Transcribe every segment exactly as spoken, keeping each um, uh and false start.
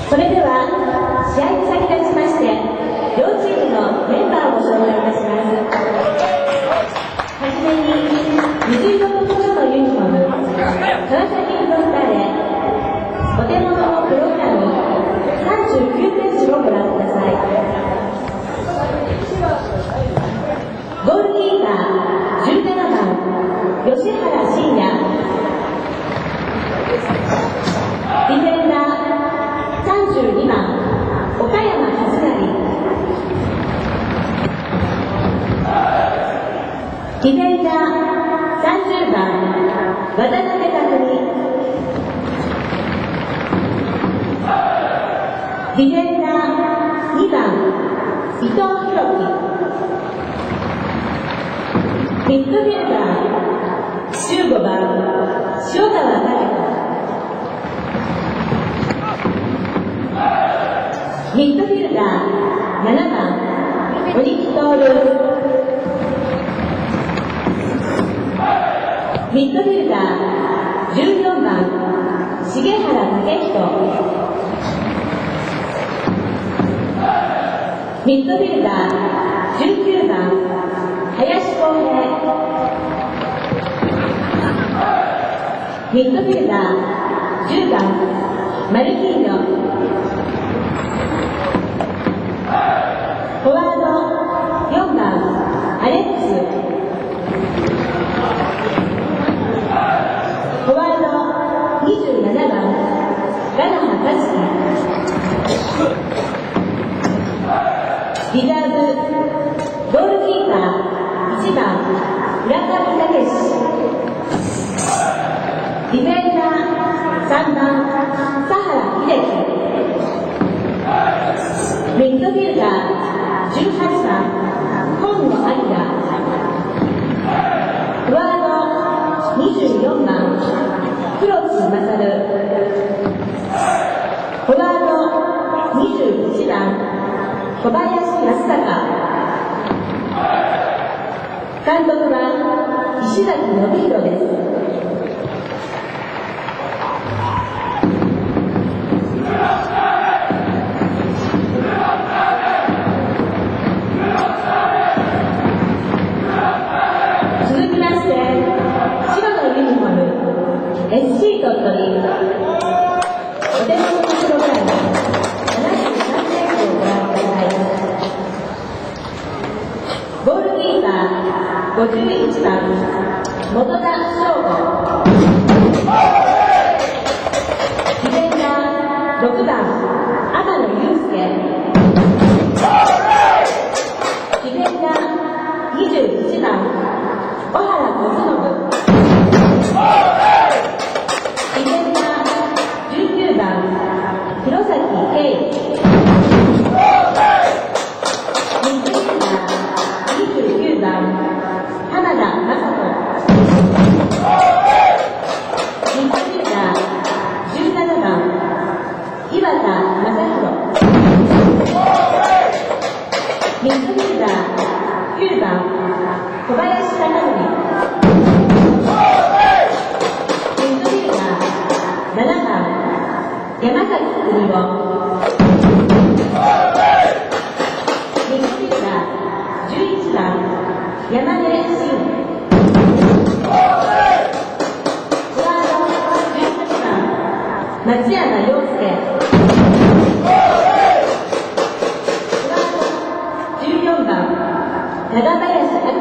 それでは試合に先立ちまして両チームのメンバーをご紹介いたします。はじめに水色と黒のユニフォーム川崎フロンターレ、お手元のプログラムさんじゅうきゅうページをご覧ください。ゴールキーパーじゅうななばん吉原信也、ディフェンダーさんじゅうにばん岡山和成、ディフェンダーさんじゅうばん渡辺拓実、ディフェンダーにばん伊藤洋輝、ミッドフィルダーじゅうごばん塩川誰子、ミッドフィルダーななばん鬼木徹、ミッドフィルダーじゅうよんばん重原武人、ミッドフィルダーじゅうきゅうばん林康平、ミッドフィルダーじゅうばんマルキーニョ、フォワードよんばんアレックス、フォワードにじゅうななばんガナハ和樹、リザーブゴールキーパーいちばん村上武史、ディフェンダーさんばん佐原秀樹、ミッドフィルダーじゅうはちばん今野明、フォワードにじゅうよんばん黒津勝、フォワードにじゅういちばん小林康隆、監督は石崎信弘です。続きまして白のユニフォーム エスシー 鳥取、お手元のプログラムななじゅうさんページをご覧ください。ゴールキーパーごじゅういちばん本田翔吾、ディフェンダーろくばん天野祐介、ディフェンダーにじゅういちばん小原小信、ディフェンダーじゅうきゅうばん弘前圭、ミッドフィルダーにじゅうきゅうばん浜田雅人、ミッドフィルダーじゅうななばん岩田正弘、ミッドフィルダーきゅうばん小林貴則、ミッドフィルダーななばん山崎邦夫、ミッドフィルダーじゅういちばん山根慎、フォワードじゅうはちばん松山陽介、フォワードじゅうよんばん長林明、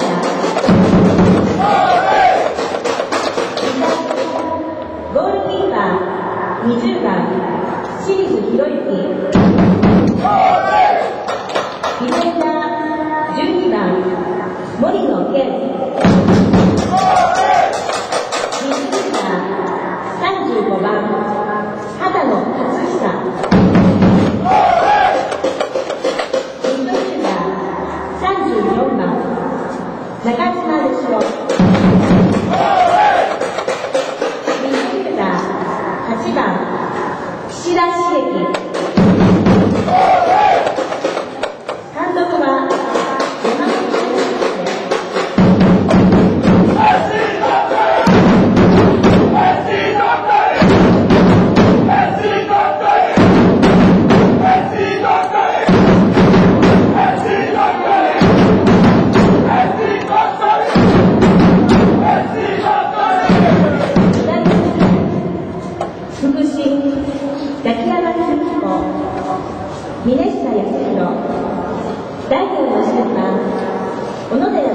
ゴールキーパーにじゅうばん清水宏之、ディフェンダーじゅうにばん森野健、ミッドフィルダーさんじゅうごばん畑野克久、ミッドフィルダーさんじゅうよんばん中島義郎、ミッドフィルダーはちばん岸田茂樹、監督は山口健です。 崎山久美子、峰下康弘、第四の審判、小野寺